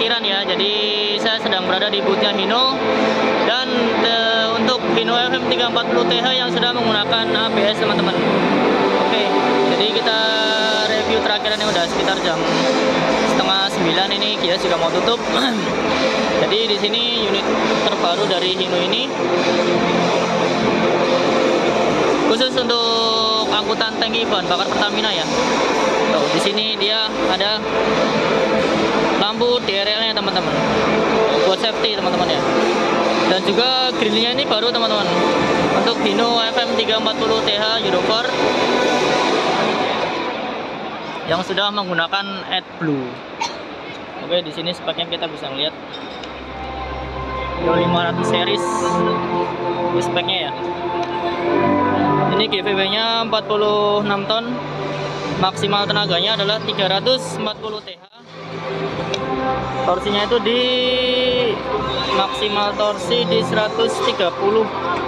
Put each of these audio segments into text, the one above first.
parkiran ya. Jadi saya sedang berada di boothnya Hino, dan untuk Hino FM 340 TH yang sudah menggunakan ABS teman-teman. Oke, jadi kita review terakhirannya udah sekitar jam setengah 9 ini, Kia juga mau tutup. Jadi di sini unit terbaru dari Hino ini khusus untuk angkutan tangki bahan bakar Pertamina ya. Tuh, di sini dia ada lampu DRL-nya teman-teman, buat safety teman-teman ya. Dan juga grillnya ini baru teman-teman untuk Hino FM 340 TH Euro 4 yang sudah menggunakan AdBlue. Oke, di sini speknya kita bisa lihat Euro 500 series di speknya ya. Ini GVB-nya 46 ton, maksimal tenaganya adalah 340 TH. Torsinya itu di maksimal torsi di 130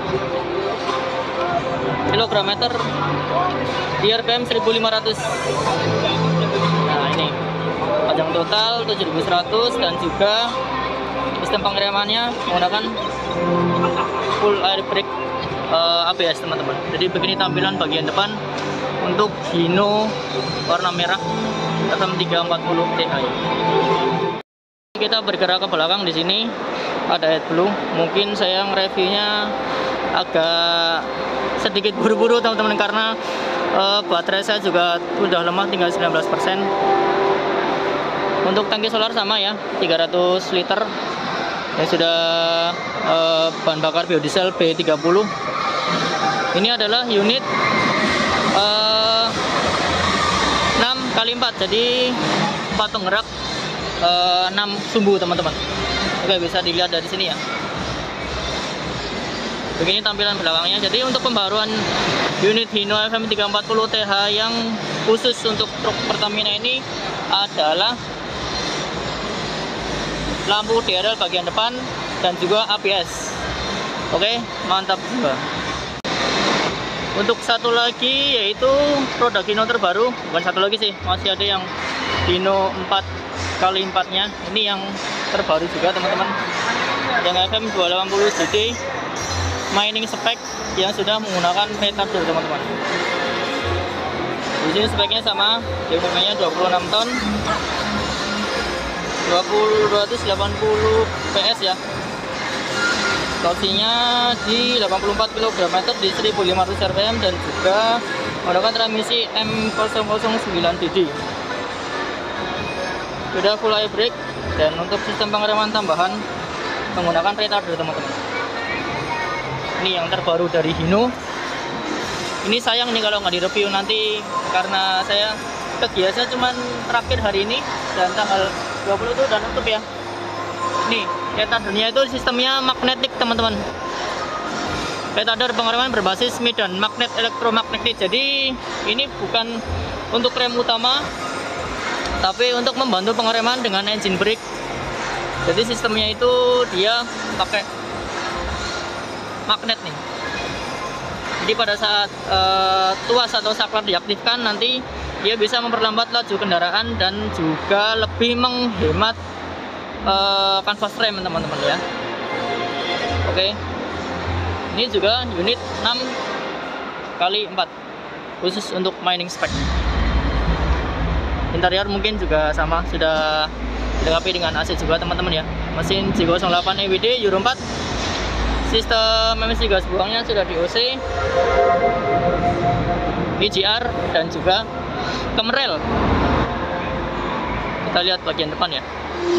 km/m, di RPM 1500. Nah, ini panjang total 7100 dan juga sistem pengeremannya menggunakan full air brake ABS teman-teman. Jadi begini tampilan bagian depan untuk Hino warna merah FM 340 TH. Kita bergerak ke belakang, di sini ada AdBlue. Mungkin saya nge-reviewnya agak sedikit buru-buru teman-teman karena baterai saya juga udah lemah, tinggal 19%. Untuk tangki solar sama ya, 300 liter yang sudah bahan bakar biodiesel B30. Ini adalah unit 6x4, jadi 4 penggerak 6 sumbu teman-teman. Oke, bisa dilihat dari sini ya. Begini tampilan belakangnya. Jadi untuk pembaruan unit Hino FM 340 TH yang khusus untuk truk Pertamina ini adalah lampu DRL bagian depan dan juga ABS. Oke, mantap juga. Untuk satu lagi yaitu produk Hino terbaru, bukan satu lagi sih, masih ada yang Hino 4x4 nya. Ini yang terbaru juga teman-teman, yang FM 280 JD mining spec yang sudah menggunakan retardar teman-teman. Di sini speknya sama, GVB-nya 26 ton, 280 PS ya. Torsinya di 84 km/m di 1500 rpm dan juga menggunakan transmisi M009DD. Sudah full air brake, dan untuk sistem pengereman tambahan menggunakan retardar teman-teman. Ini yang terbaru dari Hino. Ini sayang nih kalau nggak direview nanti, karena saya kegiatan cuman terakhir hari ini dan tanggal 20 itu udah nutup ya. Nih, retardernya itu sistemnya magnetik teman-teman. Retardar pengereman berbasis medan magnet elektromagnetik. Jadi ini bukan untuk rem utama, tapi untuk membantu pengereman dengan engine brake. Jadi sistemnya itu dia pakai magnet nih. Jadi pada saat tuas atau saklar diaktifkan, nanti dia bisa memperlambat laju kendaraan dan juga lebih menghemat kanvas rem teman-teman ya. Oke, ini juga unit 6x4 khusus untuk mining spec. Interior mungkin juga sama, sudah dilengkapi dengan AC juga teman-teman ya. Mesin J08 EWD Euro 4, sistem emisi gas buangnya sudah di OC, EGR dan juga kemerel. Kita lihat bagian depan ya.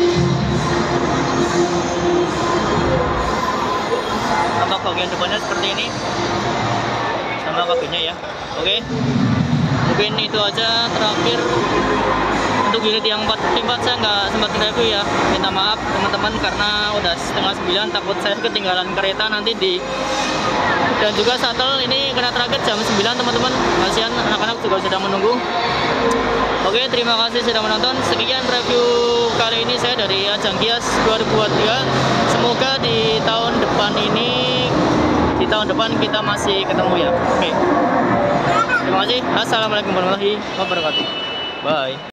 Tampak bagian depannya seperti ini, sama kabinnya ya. Oke, mungkin itu aja terakhir untuk unit yang 4x4. Saya nggak sempat review ya, minta maaf teman-teman karena udah setengah 9, takut saya ketinggalan kereta nanti dan juga shuttle ini kena terakhir jam 9 teman-teman. Kasihan anak-anak juga sudah menunggu. Oke, terima kasih sudah menonton. Sekian review kali ini saya dari Ajang Kias 2023. Semoga di tahun depan kita masih ketemu ya. Oke, terima kasih. Assalamualaikum warahmatullahi wabarakatuh. Bye.